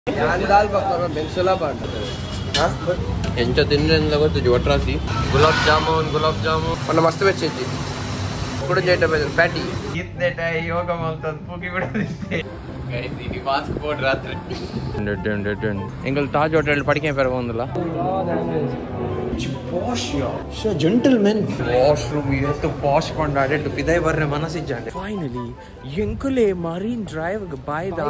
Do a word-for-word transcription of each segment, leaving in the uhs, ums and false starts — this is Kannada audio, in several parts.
दाल पकवान बेंसुला पाट हां ಎಂಚ ತಿಂದ್ರೆ ಗೊತ್ತು ಜೋಟ್ರಾಸಿ ಗುಲಾಬ್ ಜಾಮೂನ್ ಗುಲಾಬ್ ಜಾಮೂನ್ ಒಂದು ಮಸ್ತ್ ಬೆಚ್ಚೈತಿ ಕೂಡ ಜೇಟ ಬೇಡ ಫ್ಯಾಟಿ ಇತ್ನೆ ಟೈ ಯೋಗ ಮಾಡ್ತದ ಪೂಕಿ ಬಿಡ್ತಿದ್ದೆ ಗೈಸ್ ಇದು ಮಾಸ್ಕ್ ಬೋರ್ಡ್ ರಾತ್ರಿ ಡನ್ ಡನ್ ಡನ್ ಎಂಗಲ್ ತಾಜ್ ಹೋಟೆಲ್ ಪಡಿಕೆ ಪೇರ ಬಂದಲ್ಲ ಪಾಶ್ ಯಾ ಶ ಜೆಂಟಲ್ಮನ್ ವಾಶ್ರೂಮ್ ಎಷ್ಟು ಪಾಶ್ ಕೊಂಡಾಡೆ ಪಿದೈ ಬರ್ರೆ ಮನಸಿಜ್ಜಾಂಡೆ ಫೈನಲಿ ಎಂಕುಲೆ ಮರೀನ್ ಡ್ರೈವ್ ಬಾಯ್ದ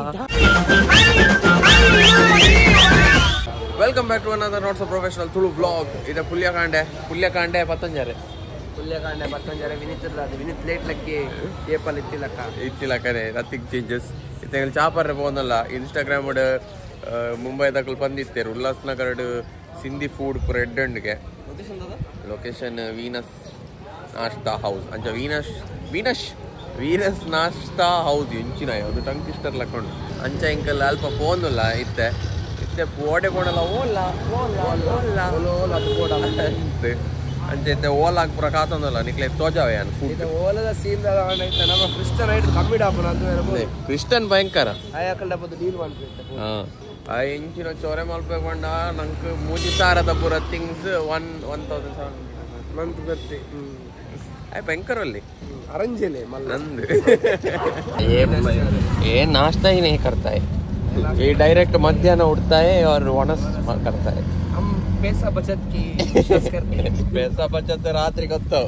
welcome back to another not so professional Tulu vlog ಇದು ಪುಲ್ಯಕಾಂಡೆ ಪುಲ್ಯಕಾಂಡೆ ಪತ್ತಂಜಾರೆ ಪುಲ್ಯಕಾಂಡೆ ಪತ್ತಂಜಾರೆ ವಿನಿತ್ ಇಲ್ಲ ವಿನಿತ್ ಲೇಟ್ ಲಕ್ಕಿ ಏಪಲ್ ಇತ್ತಿಲಕ್ಕ ಇತ್ತಿಲಕ್ಕನೆ ನಥಿಂಗ್ ಚೇಂಜಸ್ ಇತ್ತಂಗಲ್ ಚಾಪರ್ರೆ ಪೋನಲ್ಲ ಇನ್ಸ್ಟಾಗ್ರಾಮ್ ಮುಂಬೈದಾಗ ಬಂದಿತ್ತೇರು ಉಲ್ಲಾಸ್ನಗರ್ ಸಿಂಧಿ ಫುಡ್ ಪೂರ ಎಡ್ಡಂಡ್ಗೆ ಲೊಕೇಶನ್ ವೀನಸ್ ನಾಶ್ತಾ ಹೌಸ್ ಅಂಚ Venus Venus Venus Nashta house ಇಂಚಿನ ಅದು ಟಂಗ್ ಕಿಸ್ಟರ್ ಲಕ್ಕೊಂಡು ಅಂಚ ಇಂಕಲ್ ಅಲ್ಪ ಪೋನಲ್ಲ ಇತ್ತೆ ಇತ್ತೆ ಓಡೆ ಕೊಡಲ್ಲ ಓಲ್ಲ ಓಲ್ಲ ಓಲ್ಲ ಓಲ್ಲ ಅಂಚೆ ಓಲಾಗ ಪೂರ ಕಾತಂದಲ್ಲ ನಿಕ್ಲೆ ತೋಜಾವೆ ಅನ್ ಫುಡ್ ಓಲದ ಸೀನ್ ಐತೆ ನಮ್ಮ ಕ್ರಿಶ್ಚಿಯನ್ ರೈಟ್ ಕಮ್ಮಿ ಡಾಪನ ಅಂತ ಹೇಳ್ಬೋದು ಕ್ರಿಶ್ಚಿಯನ್ ಭಯಂಕರ ಆಯಕಲ್ ಡಾಪದ ಡೀಲ್ ಮಾಡ್ಬೇಕು ಹಾ ಆ ಇಂಚಿನ ಚೋರೆ ಮಲ್ಪೇಕೊಂಡ ನಂಗೆ ಮೂಜಿ ಸಾರದ ಪೂರ things one one thousand seven month ಬರ್ತಿ ಆಯ್ ಭಯಂಕರಲ್ಲಿ अरंजेले नंद ये ये नाश्ता ही नहीं करता है ये डायरेक्ट मध्याह्न उठता है और वनस करता है हम पैसा बचत की विश्वास करते हैं पैसा बचत रात्रि ಗೊತ್ತು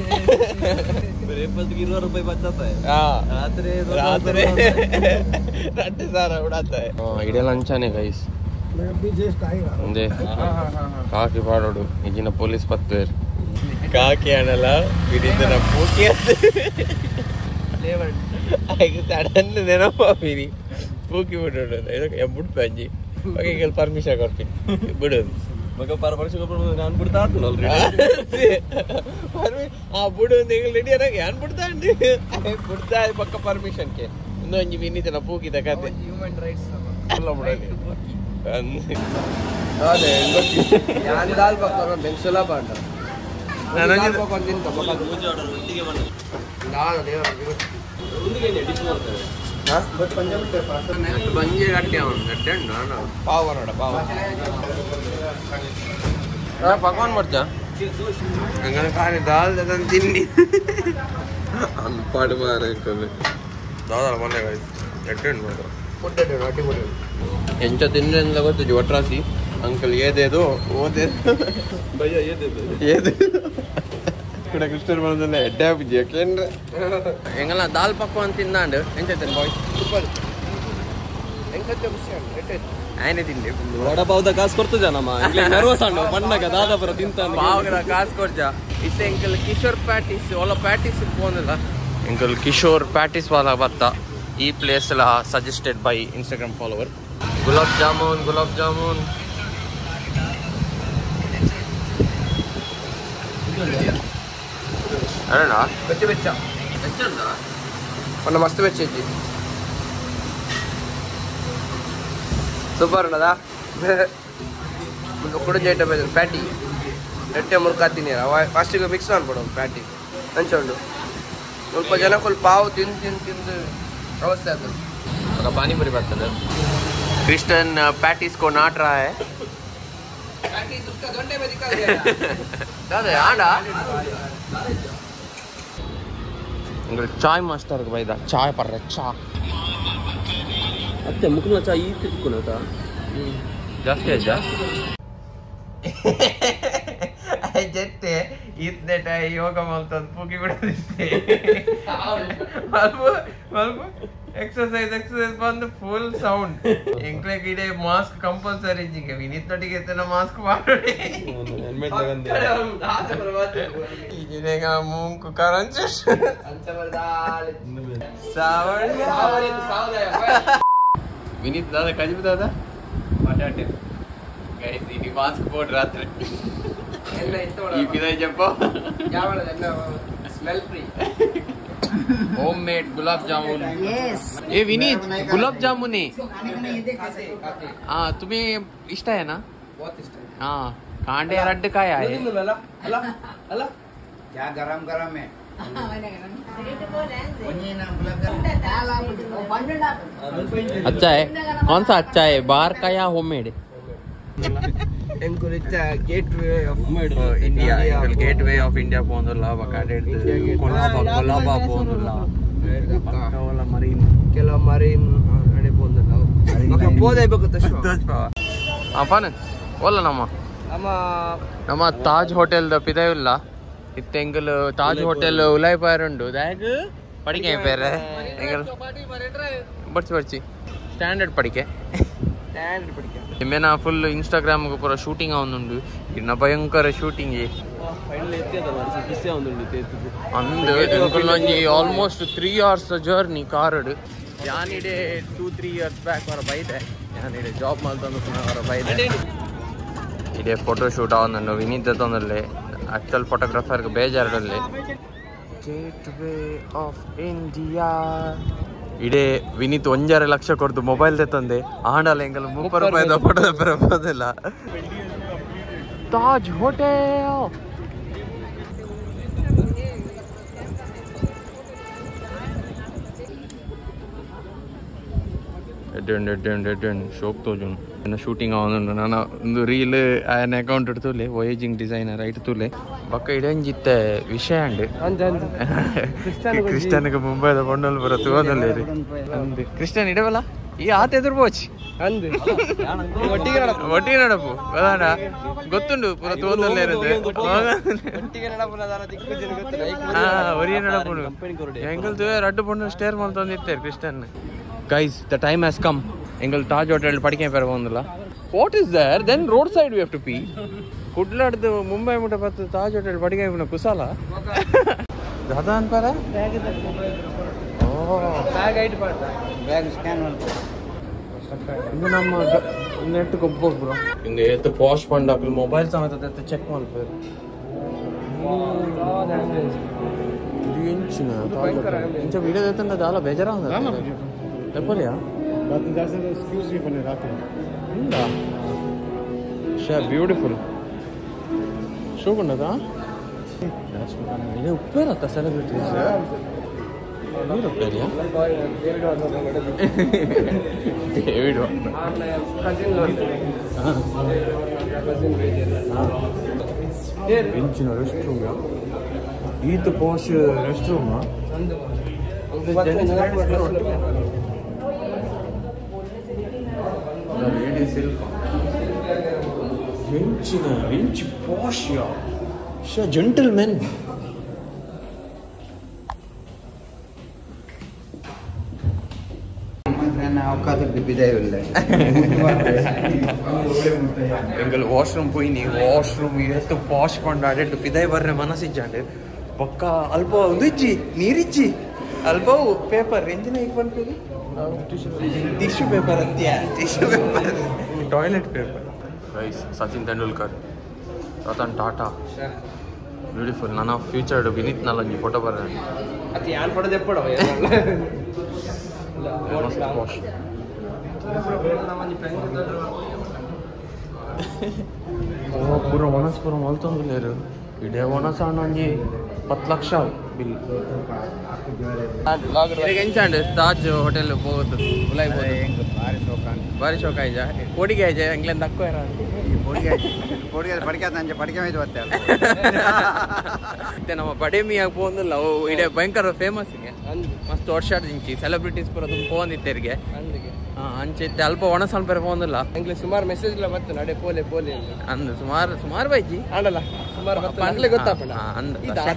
इपत्तीस रुपए बचता है हां रात्रि रात्रि रट्टे सारा उड़ाता है हां इडे लंचाने गाइस मैं अभी जस्ट आया ಮುಂದೆ ಕಾಕಿ ಪಾಡೋಡು ಈಗಿನ ಪೊಲೀಸ್ ಪತ್ವೇರ್ ಕಾಕಿ ಅನ್ನಲ್ಲ ವಿಡಿತನ ಪೂಕಿ ಲೇವರ್ ಐಗ ತಡನ್ನ ನೆನಪ ಬಿಡಿ ಪೂಕಿ ಬಿಡೋದು ಇದಕ್ಕೆ ಎಬ್ಬುಡ್ ಪಂಜಿ ಓಕೆ ಕೆಲ ಪರ್ಮಿಷನ್ ಕೊಡ್ತೀನಿ ಬಿಡೋದು ಮಗ ಪರ್ಮಿಷನ್ ಕೊಡ್ಬೋದು ನಾನು ಬಿಡ್ತಾ ಆತು ಆಲ್ರೆಡಿ ಪರ್ಮಿ ಆ ಬಿಡು ನೀವು ರೆಡಿ ಆಗಿ ಯಾನ್ ಬಿಡ್ತಾ ಅಂಡಿ ಬಿಡ್ತಾ ಪಕ್ಕ ಪರ್ಮಿಷನ್ ಕೆ ಇನ್ನೂ ಒಂಜಿ ವಿನಿತನ ಪೂಕಿದ ಕತೆ ಹ್ಯೂಮನ್ ರೈಟ್ಸ್ ಅಲ್ಲ ಬಿಡೋದು ಅದೇ ಯಾನ್ ದಾಲ್ ಪಕವಾನ್ ಬೆಂಸುಲಾ ಪಾಟ ನಾನು ದಾಲ್ ಪಕವಾನ್ ತಿಂತ ಪಕ್ಕ ಮೂಜಿ ಆರ್ಡರ್ ಒಟ್ಟಿಗೆ ಬಂದ ನಾನು ದೇವರ ಒಂದಿಗೆ ಡಿಶ್ ಮಾಡ್ತಾರೆ ಹಾ but Punjab type parcel next ಬಂಜೆ ಗಟ್ಟಿ ಅವನು ಗಟ್ಟಿ ನಾನು ಪಾವ ನೋಡ ಪಾವ ನಾ ಪಕವಾನ್ ಮಾಡ್ತಾ ಅಂಗನ ಖಾನೆ ದಾಲ್ ದದನ್ ತಿಂಡಿ ಅನ್ಪಾಡು ಮಾರ ಕಲೆ ದಾದಾ ಮನೆ ಗೈಸ್ ಗಟ್ಟಿ ಮಾತ್ರ ಪುಟ್ಟೆ ರೊಟ್ಟಿ ಪುಟ್ಟೆ ಎಂಚ ತಿಂದ್ರೆ ಗೊತ್ತು ಜೋಟ್ರಾಸಿ ಅಂಕಲ್ ಏದೇದು ಓದೇ ಭಯ್ಯ ಏದೇದು ಏದು ಕೂಡ ಕ್ರಿಸ್ಟರ್ ಬಂದಲ್ಲ ಎಡ್ಡೆ ಬುಜ್ಜಿ ಯಾಕೆಂದ್ರೆ ಹೆಂಗಲ್ಲ ದಾಲ್ ಪಕ್ವಾನ್ ತಿಂದಾಂಡು ಎಂಚೈತೇನೆ ಬಾಯ್ ಸೂಪರ್ ಎಂಕತ್ತೆ ವಿಷಯ ಎಟ್ಟೆ ಆಯ್ನೆ ತಿಂದೆ ವಡಪಾವದ ಕಾಸು ಕೊಡ್ತದ ನಮ್ಮ ಇಲ್ಲಿ ನರ್ವಸ್ ಅಣ್ಣ ಬಣ್ಣಗ ದಾದಾಪುರ ತಿಂತಾನೆ ಪಾವಗರ ಕಾಸು ಕೊಡ್ಜ ಇತ್ತೆ ಎಂಕಲ್ ಕಿಶೋರ್ ಪ್ಯಾಟಿಸ್ ಒಲ ಪ್ಯಾಟಿಸ್ ಪೋನಲ್ಲ ಎಂಕಲ್ ಕಿಶೋರ್ ಪ್ಯಾಟಿಸ್ ವಾಲ ಬತ್ತ ಈ ಪ್ಲೇಸ್ ಎಲ್ಲ suggested by Instagram follower gulab jamun gulab jamun ಅಣ್ಣ ಬೆಚ್ಚ ಬೆಚ್ಚ ಹೆಚ್ಚಂದ ಒಂದು ಮಸ್ತ್ ಬೆಚ್ಚ ಐತಿ ಸೂಪರ್ ఉన్నదా ಕೂಡ ಜೇಟ ಬೇಡ ಪ್ಯಾಟಿ ರೊಟ್ಟೆ ಮುರ್ಕಾತೀನಿ ಫಸ್ಟಿಗೆ ಮಿಕ್ಸ್ ಮಾಡ್ಬಿಡು ಪ್ಯಾಟಿ ಹಂಚೊಂಡು ಸ್ವಲ್ಪ ಜನ ಸ್ವಲ್ಪ ಪಾವು ತಿಂದು ತಿಂದು ತಿಂದು ಅವಸ್ಥೆ ಆಗ್ತದೆ ಆಗ ಪಾನಿಪುರಿ ಬರ್ತದೆ ಕ್ರಿಸ್ಟನ್ ಪ್ಯಾಟಿಸ್ ಕೋ ನಾಟ್ रहा है पैटीज उसका घंटे में निकल गया दादा आंडा इंगल चाय मास्टर के भाई दा चाय पर रे चा ಅತ್ತೆ ಮುಖನ ಚಾ ಈ ತಿಕ್ಕೊನತ ಜಾಸ್ತಿ ಆಯ್ತಾ ಜೆಟ್ಟೆ ಇತ್ನೆ ಟೈ ಯೋಗ ಮಾಡ್ತದ ಪೂಕಿ ಬಿಡ್ತಿದ್ದೆ ಮಲ್ಪು ಮಲ್ಪು ಎಕ್ಸರ್ಸೈಸ್ ಎಕ್ಸರ್ಸೈಸ್ ಬಂದು ಫುಲ್ ಸೌಂಡ್ ಎಂಕ್ಲೆ ಗಿಡೆ ಮಾಸ್ಕ್ ಕಂಪಲ್ಸರಿ ಜಿಗೆ ವಿನಿತ್ ನಟಿಗೆ ಎತ್ತನ ಮಾಸ್ಕ್ ಮಾಡಿ ಹೆಲ್ಮೆಟ್ ತಗೊಂಡೆ ಈಗಿನ ಮೂಂಕು ಕರಂಚ ಅಂಚವರ್ದಾಲ್ ಸಾವಣ ಸಾವಣ ವಿನಿತ್ ದಾದಾ ಕಜಿಬ್ ದಾದಾ ಮಾತಾಡ್ತೆ ಗೈಸ್ ಇದು ಮಾಸ್ಕ್ ಬೋರ್ಡ್ ರಾತ್ರಿ ಎಲ್ಲ ಇತ್ತು ಈ ಬಿದೈ ಜಪ್ಪ ಯಾವಳ ಎಲ್ಲ smell free home made gulab jamun ये विनीत गुलाब जामुन है हाँ तुम्हें इष्ट है ना बहुत इष्ट है हाँ कांडे रड्ड का है अला अला अला क्या गरम गरम है अच्छा है कौन सा अच्छा है बाहर का या homemade Gateway of India Gateway of India పోందಲ್ಲ ಬಕಾಡೆ ಕೊಲಾಬಾ ಕೊಲಾಬಾ పోందಲ್ಲ ಕವಲ ಮರೀನ್ ಕೆಲ ಮರೀನ್ ಅಡೆ పోందಲ್ಲ ಮಕ ಪೋದೆ ಬೇಕುತ್ತ ಶೋ ಅಪನ ಒಲ್ಲ ನಮ್ಮ ನಮ್ಮ ನಮ್ಮ ತಾಜ್ ಹೋಟೆಲ್ ದ ಪಿದೆಯುಲ್ಲ ಇತ್ತೆಂಗಲ್ ತಾಜ್ ಹೋಟೆಲ್ ಉಲೈ ಪಾರುಂಡು ದಾಗ ಪಡಿಕೆ ಬೇರೆ ಎಂಗಲ್ ಬರ್ಚಿ ಬರ್ಚಿ ಸ್ಟ್ಯಾಂಡರ್ಡ್ ಪಡಿಕೆ ಸ್ಟ್ಯಾಂಡರ್ಡ್ ಪಡಿಕೆ ನಿಮ್ಮೆನ ಫುಲ್ ಇನ್ಸ್ಟಾಗ್ರಾಮ್ ಪೂರ ಶೂಟಿಂಗ್ ಅವನುಂಡು ಇನ್ನ ಭಯಂಕರ ಶೂಟಿಂಗ್ ಅಂದು ಒಂಜಿ ಆಲ್ಮೋಸ್ಟ್ ತ್ರೀ ಅವರ್ಸ್ ಜರ್ನಿ ಕಾರಡ್ ಯಾನಿಡೆ ಟೂ ತ್ರೀ ಇಯರ್ಸ್ ಬ್ಯಾಕ್ ಅವರ ಬೈದೆ ಯಾನಿಡೆ ಜಾಬ್ ಮಾಡ್ತಂದು ಪುನಃ ಅವರ ಬೈದೆ ಇದೇ ಫೋಟೋ ಶೂಟ್ ಅವನನ್ನು ವಿನೀತ್ ತಂದಲ್ಲಿ ಆಕ್ಚುಯಲ್ ಫೋಟೋಗ್ರಾಫರ್ಗೆ ಬೇಜಾರಲ್ಲಿ ಗೇಟ್ ವೇ ಆಫ್ ಇಂಡಿಯಾ ಇಡೇ ವಿನೀತ್ ಒಂಜಾರೆ ಲಕ್ಷ ಕೊಡ್ತು ಮೊಬೈಲ್ ತಂದೆ ಆಂಡಲ್ಲ ಹೆಂಗಲ್ಲ ಮುಪ್ಪ ರೂಪಾಯಿದ ಫೋಟೋದ ಬರೋದಿಲ್ಲ ತಾಜ್ ಹೋಟೆಲ್ ಎಡ್ಡೆಂಡು ಎಡ್ಡೆಂಡು ಎಡ್ಡೆಂಡು ಶೋಕ್ ತೋಜುನು ಇನ್ನು ಶೂಟಿಂಗ್ ಅವನು ನಾನು ಒಂದು ರೀಲ್ ಆಯನ ಅಕೌಂಟ್ ಇಡ್ತೂಲೆ ವೋಯೇಜಿಂಗ್ ಡಿಸೈನರ್ ಇಡ್ತೂಲೆ ಬಕ್ಕ ಇಡಂಜಿತ್ತೆ ವಿಷಯ ಅಂಡ್ ಕ್ರಿಸ್ಟಿಯನ್ಗೆ ಮುಂಬೈದ ಬಣ್ಣಲ್ ಬರೋ ತೋದಲ್ಲೇ ರೀ ಅಂದ್ ಕ್ರಿಸ್ಟಿಯನ್ ಇಡವಲ್ಲ ಈ ಆತ ಎದುರು ಬೋಚ್ ಅಂದ್ ಒಟ್ಟಿಗೆ ನಡಪು ಒಟ್ಟಿಗೆ ನಡಪು ಅದಾಡ ಗೊತ್ತುಂಡು ಪೂರ ತೋದಲ್ಲೇ ಇರುತ್ತೆ ಒಟ್ಟಿಗೆ ನಡಪು ಅದಾನ ದಿಕ್ಕು ಜನ ಗೊತ್ತಿಲ್ಲ ಹಾ ಒರಿಯ ನಡಪುನು ಎಂಗಲ್ ತೂ ರಡ್ಡು ಬಣ್ಣ ಸ್ಟೇರ್ ಮಾಡ್ತಂದಿರ್ತಾರೆ Christian guys the time has come ಎಂಗಲ್ ತಾಜ್ ಹೋಟೆಲ್ ಪಡಿಕೆ ಪೇರ ಬಂದಿಲ್ಲ what is there then road side we have to pee ಕುಡ್ಲಾಡ್ದು ಮುಂಬೈ ಮುಟ್ಟ ಬತ್ತು ತಾಜ್ ಹೋಟೆಲ್ ಪಡಿಕೆ ಪುನಃ ಕುಸಾಲ ದಾದಾ ಅನ್ಪಾರ ಓ ಬ್ಯಾಗ್ ಐಟ್ ಮಾಡ್ತಾ ಬ್ಯಾಗ್ ಸ್ಕ್ಯಾನ್ ಮಾಡ್ತಾ ಇದು ನಮ್ಮ ನೆಟ್ ಕೊಬ್ಬೋಗ್ ಬ್ರೋ ಇಂದು ಎತ್ತು ಪಾಶ್ ಪಂಡಾಕಲ್ ಮೊಬೈಲ್ ಸಮೇತ ಎತ್ತು ಚೆಕ್ ಮಾಡ್ಬೋದು ಇದು ಇಂಚಿನ ಇಂಚ ವಿಡಿಯೋ ಎತ್ತಂದ ದಾಲ ಬೇಜಾರ ಎಪ್ಪಲಿಯಾ एक्सक्यूज भी बने रात में ಶಾ ಬ್ಯೂಟಿಫುಲ್ ಶೋ ಕೊಂಡದ ಇದು ಉಪ್ಪೇರತ್ತ ಸೆಲೆಬ್ರಿಟೀಸ್ ನೀರು ಉಪ್ಪೇರಿಯಾ ಡೇವಿಡ್ ಇಂಚಿನ ರೆಸ್ಟ್ ರೂಮ್ ಈತ ಪಾಶ್ ರೆಸ್ಟ್ ರೂಮ್ ಹೆಂಚಿನ ಹೆಂಚು ಪಾಶ್ಯ ಶ ಜೆಂಟಲ್ಮೆನ್ ಎಂಗಲ್ ವಾಶ್ರೂಮ್ ಪೋಯಿನಿ ವಾಶ್ರೂಮ್ ಇವತ್ತು ಪಾಶ್ ಪಂಡು ಪಿದಾಯ್ ಬರ್ರೆ ಮನಸ್ಸಿಜ್ಜಾಂಡು ಪಕ್ಕ ಅಲ್ಪ ಒಂದಿಚ್ಚಿ ನೀರಿಚ್ಚಿ ಅಲ್ಪವು ಪೇಪರ್ ಎಂಜಿನ ಈಗ ಬಂದ್ಕೊಳ್ಳಿ ಟಿಶ್ಯೂ ಪೇಪರ್ ಅಂತೀಯ ಟಿಶ್ಯೂ ಪೇಪರ್ ಟಾಯ್ಲೆಟ್ ಪೇಪರ್ ರೈಸ್ ಸಚಿನ್ ತೆಂಡೂಲ್ಕರ್ ರತನ್ ಟಾಟಾ ಬ್ಯೂಟಿಫುಲ್ ನನ್ನ ಫ್ಯೂಚರ್ಡ್ ವಿನೀತ್ ನಲ್ಲೊಂಜಿ ಫೋಟೋ ಬರ್ರೆ ಅದು ಯಾನ್ ಫೋಟೋ ತೆಪ್ಪಡವ ಪೂರ ಒಣಸ್ ಪೂರ ಮಲ್ತೊಂದಿಲ್ಲೇರು ಇಡೇ ಒಣಸ ಹಣ್ಣು ಒಂಜಿ ಪತ್ತು ಲಕ್ಷ ಬಿಲ್ ಎಂಚಾಂಡ್ ತಾಜ್ ಹೋಟೆಲ್ ಹೋಗುದು ಉಲಾಯ್ ಬಾರಿ ಶೋಕ ಆಯ್ಜ ಕೋಡಿಗೆ ಆಯ್ಜ ಎಂಗ್ಲೆಂಡ್ ತಕ್ಕೋ ಇರ ಮತ್ತೆ ನಮ್ಮ ಬಡೇಮಿಯಾಗಿ ಪೋಂದಿಲ್ಲ ಇಡೇ ಭಯಂಕರ ಫೇಮಸ್ ಗೆ ಮಸ್ತ್ ವರ್ಷಾಡ್ ದಿಂಚಿ ಸೆಲೆಬ್ರಿಟೀಸ್ ಪೂರ ತುಂಬ ಪೋಂದಿತ್ತೇರಿಗೆ ಅಂಚೆತ್ತೆ ಅಲ್ಪ ಒಣಸ ಅಲ್ಪ ಪೋಂದಿಲ್ಲ ಎಂಗ್ಲೆ ಸುಮಾರು ಮೆಸೇಜ್ ಇಲ್ಲ ಮತ್ತೆ ನಡೆ ಪೋಲೆ ಪೋಲೆ ಅಂದ್ ಸುಮಾರು ಸುಮಾರು ಬೈಜಿ ಆಡಲ್ಲ ಸುಮಾರು ಮತ್ತೆ ಗೊತ್ತಾಪಣ ಅಂದ್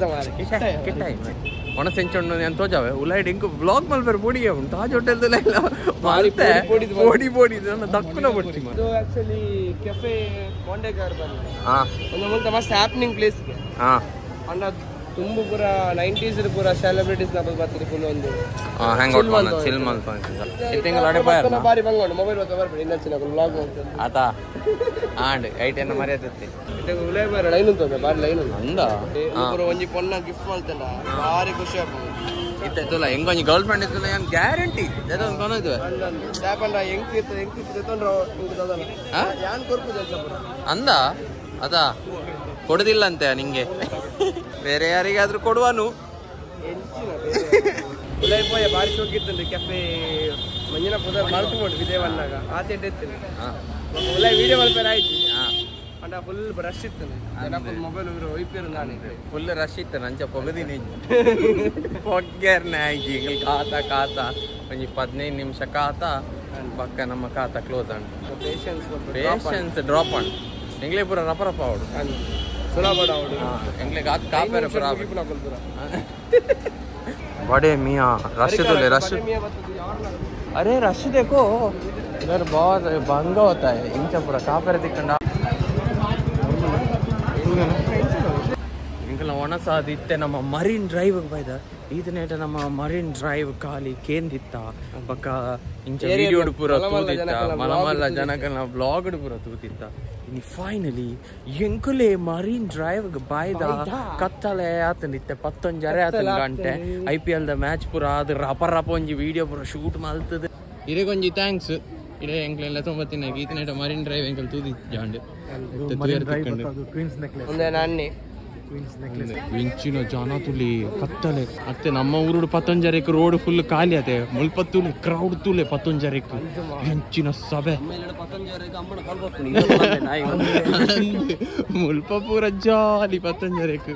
ಒಣಸ ಹೆಂಚೊಂಡು ಅಂತ ತೋಜಾವೆ ಉಲಾಯ್ಡ್ ಇಂಕು ಬ್ಲಾಗ್ ಮಲ್ಪೇರು ಪೋಡಿಗೆ ಉಂಟು ತಾಜ್ ಹೋಟೆಲ್ದಲ್ಲ ಇಲ್ಲ ಮಾರುತ್ತೆ ಪೋಡಿ ಪೋಡಿ ನನ್ನ ದಕ್ಕುನ ಬಿಡ್ತಿ ಇದು ಆಕ್ಚುಲಿ ಕೆಫೆ ಮೊಂಡೆಗಾರ್ ಬಂದಿದೆ ಹಾ ಒಂದು ಮುಂದೆ ಮಸ್ತ್ ಹ್ಯಾಪನಿಂಗ್ ಪ್ಲೇಸ್ ಹಾ ಅಂಡ ತುಂಬ ಪೂರ ನೈಂಟೀಸ್ ಪೂರ ಸೆಲೆಬ್ರಿಟೀಸ್ ನ ಬರ್ತಾರೆ ಫುಲ್ ಒಂದು ಹ್ಯಾಂಗ್ ಔಟ್ ಮಾಡ್ನ ಚಿಲ್ ಮಾಡ್ತಾ ಇತ್ತಿಂಗಲ್ ಅಡೆ ಬಾಯ್ ಬಾರಿ ಬಂಗೋಣ ಮೊಬೈಲ್ ಬರ್ತಾ ಬರ್ಬೇಡಿ ಇನ್ನೊಂದು ವ್ಲಾಗ್ ಮಾಡ್ತೀನಿ ಆತಾ ಆಂಡ್ ಐಟೆನ್ನ ಮರ್ಯಾದತ್ತಿ ಇದು ಉಲೇ ಬಾರಿ ಲೈನ್ ಅಂತ ಬಾರಿ ಲೈನ್ ಅಂದ ಪೂರ ಒಂಜಿ ಪೊನ್ನ ಗಿಫ್ಟ್ ಮಾಡ್ತಲ್ಲ ಬಾರಿ ಖುಷಿ ಆಗ್ಬೋದು ಇತ್ತೆ ತುಲ ಹೆಂಗ ಒಂಜಿ ಗರ್ಲ್ ಫ್ರೆಂಡ್ ಇತ್ತಲ್ಲ ಏನು ಗ್ಯಾರಂಟಿ ಅದೊಂದು ಕೊನೋದು ಸ್ಯಾಪಂಡ ಹೆಂಗ್ ತೀರ್ತ ಹೆಂಗ್ ತೀರ್ತ ತೊಂಡ್ರು ಹಿಂಗೆ ತೊಂದಲ್ಲ ಯಾನ್ ಕೊರ್ಪುದು ಸ್ವಲ್ಪ ಅಂದ ಅದಾ ಕೊಡುದಿಲ್ಲ ಅಂತೆ ನಿಂಗೆ ಬೇರೆ ಯಾರಿಗಾದ್ರೂ ಕೊಡುವನು ಉದಯಪೋಯ ಬಾರಿ ಶೋಕಿತ್ತಂದು ಕೆಫೆ ಮಂಜಿನ ಪುದ ಮಲ್ತ್ಕೊಂಡು ವಿದೇವನ್ನಾಗ ಆತ ಎಡ್ಡೆತ್ತಿಲ್ಲ ಉದಯ ವಿಡಿಯೋ ಮಲ್ಪೇರ ಆಯ್ತು ಅಂಡ ಫುಲ್ ರಶ್ ಇತ್ತು ಜನ ಫುಲ್ ಮೊಬೈಲ್ ಒಯ್ಪೇರು ನಾನು ಫುಲ್ ರಶ್ ಇತ್ತು ನಂಚ ಪೊಗದಿನಿ ಪೊಗ್ಗರ್ನೆ ಆಯ್ತು ಈಗ ಖಾತಾ ಖಾತಾ ಒಂದು ಹದಿನೈದು ನಿಮಿಷ ಖಾತಾ ಪಕ್ಕ ನಮ್ಮ ಖಾತಾ close and patience patience drop and ಎಂಗ್ಲೇ ಪೂರ ರಪ ರಪ ಅವಡು ಸುಲಭ ಅವಡು ಎಂಗ್ಲೇ ಖಾತ ಕಾಪೇರ ಪೂರ बड़े मियाँ रश तो ले रश अरे रश देखो इधर बहुत भंगा होता है इंचा पूरा काफेर दिक्कंडा इंकल वनसाद इत्ते नम्म मरीन ड्राइव बयद ಈತನೇಟ ನಮ್ಮ ಮರೀನ್ ಡ್ರೈವ್ ಖಾಲಿ ಕೇಂದಿತ್ತ ಪಕ್ಕ ಇಂಚ ವಿಡಿಯೋ ಪೂರ ತೂತಿತ್ತ ಮಲಮಲ್ಲ ಜನಕಲ್ನ ಬ್ಲಾಗ್ ಪೂರ ತೂತಿತ್ತ ಇನ್ನು ಫೈನಲಿ ಎಂಕುಲೆ ಮರೀನ್ ಡ್ರೈವ್ ಬಾಯ್ದ ಕತ್ತಲೆ ಆತನಿತ್ತೆ ಪತ್ತೊಂಜರೆ ಆತನ ಗಂಟೆ I P L the match ಪೂರ ಅದು ರಪ ರಪ ಒಂಜಿ ವಿಡಿಯೋ ಪೂರ ಶೂಟ್ ಮಲ್ತದೆ ಇರೇಗೊಂಜಿ ಥ್ಯಾಂಕ್ಸ್ ಇಡೇ ಎಂಕ್ಲೆಲ್ಲ ತೊಂಬತ್ತಿನ ಈತನೇಟ ಮರೀನ್ ಡ್ರೈವ್ ಎಂಕಲ್ ತೂದಿತ್ತು ಜಾಂಡ್ ಒಂದೇ ನಾನ್ನಿ ಇಂಚಿನ ಜನ ತುಲಿ ಕತ್ತಲೆ ಮತ್ತೆ ನಮ್ಮ ಊರು ಪತ್ತೊಂಜರೆಕ್ ರೋಡ್ ಫುಲ್ ಖಾಲಿ ಅದೇ ಮುಲ್ಪತ್ತುಲೆ ಕ್ರೌಡ್ ತುಲೆ ಪತ್ತೊಂಜರೆಕ್ ಇಂಚಿನ ಸಭೆ ಮುಲ್ಪ ಪೂರ ಜಾಲಿ ಪತ್ತೊಂಜರೆಕ್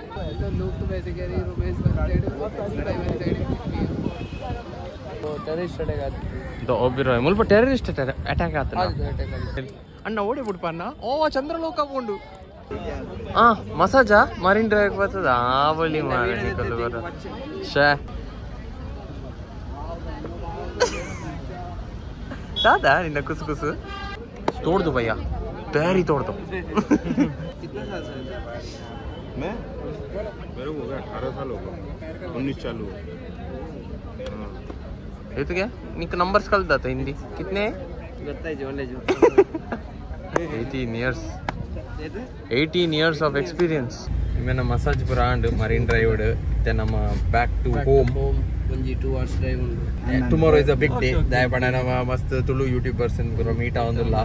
ಒಬ್ಬಿರ ಮುಲ್ಪ ಟೆರರಿಸ್ಟ್ ಅಟ್ಯಾಕ್ ಆತ ಅಣ್ಣ ಓಡಿ ಬಿಡ್ಪಣ್ಣ ಓ ಚಂದ್ರಲೋಕ ಕೊಂಡು ಆ ಮಸಾಜಾ ಮರೀನ್ ಡ್ರೈವ್ ಬರ್ತದ ಆ ಬಳಿ ಮಾಡಿ ಬರ ಶೇ दादा निन्ना कुछ कुछ तोड़ दो भैया पैर ही तोड़ दो मैं मेरे को हो गया अठारह साल हो गया उन्नीस चालू ये तो क्या निक नंबर्स कल था हिंदी कितने eighteen years eighteen years of experience मैंने massage brand Marine Drive then I'm back to home only two hours drive tomorrow is a big day दाय पढ़ना ना मस्त तुलु यूट्यूबर्स इन गुरु मीट आउंड ला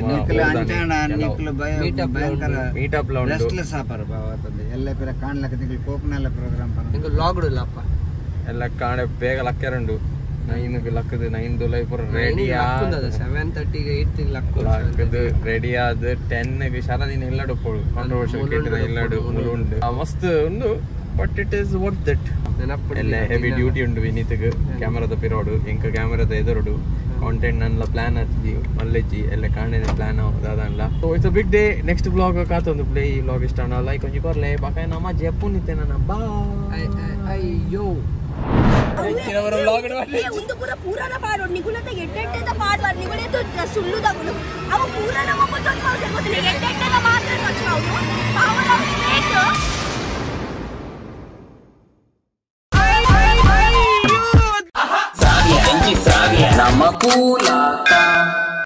मीट अप मीट अप लाउंड रेस्टलेस आपर बावतंदे ಎಲ್ಲ ಪರ ಕಾಣಲಕ ತಿಂಗಳು ಕೋಪನಲ್ಲ ಪ್ರೋಗ್ರಾಮ್ ಪನ ಇಂಗ ಲಾಗ್ಡ್ ಇಲ್ಲಪ್ಪ ಎಲ್ಲ ಕಾಣೆ ಬೇಗ ಲಕ್ಕರಂಡು ನೈನ್ ಲಕ್ಕದು ನೈನ್ ದುಲೈ ಪುರ ರೆಡಿ ಆದ seven thirty ಗೆ eight ಗೆ ಲಕ್ಕ ಲಕ್ಕದು ರೆಡಿ ಆದ ten ಗೆ ಶರದಿನ ಎಲ್ಲಡು ಪೋಳು ಕಾಂಟ್ರವರ್ಷಿಯಲ್ ಕೇಟಿನ ಎಲ್ಲಡು ಮುಳುಂಡು ಮಸ್ತ್ ಉಂಡು but it is worth it ಎಲ್ಲ ಹೆವಿ ಡ್ಯೂಟಿ ಉಂಡು ವಿನೀತ್ಗೆ ಕ್ಯಾಮರಾದ ಪಿರೋಡು ಎಂಕ ಕ್ಯಾಮರಾದ ಎದುರುಡು ಕಾಂಟೆಂಟ್ ನನ್ನ ಪ್ಲಾನ್ ಹಚ್ಚಿ ಮಲ್ಲೆಜ್ಜಿ ಎಲ್ಲ ಕಾಣಿನ ಪ್ಲಾನ್ ದಾದಲ್ಲ so it's a big day next vlog ಕಾತೊಂದು ಪ್ಲೇ ಈ ವ್ಲಾಗ್ ಇಷ್ಟ ಅಣ್ಣ ಲೈಕ್ ಒಂಜಿ ಕೊರ್ಲೆ ಬಾಕ ನಮ್ಮ ಜಪ್ಪು ನಿತ್ತೆ ನನ್ನ ಬಾ ಅಯ್ಯೋ ಅವರ ವ್ಲಾಗ್ ಮಾಡಿ ಒಂದು ಪೂರ ಪೂರಾನ ಪಾಡು ನಿಗುಲತ ಎಡ್ಡೆಡ್ಡೆದ ಪಾಡು ನಿಗುಲೆತು ಸುಳ್ಳು ತಗುಲು ಅವ ಪೂರಾನ ಮಕ್ಕಳು ತೋಚೌದೆ ಗೊತ್ತಿಲ್ಲ ಎಡ್ಡೆಡ್ಡೆದ ಮಾತ್ರ ತೋಚೌದು power of snake Sabia, gente sabia, na macula, tá?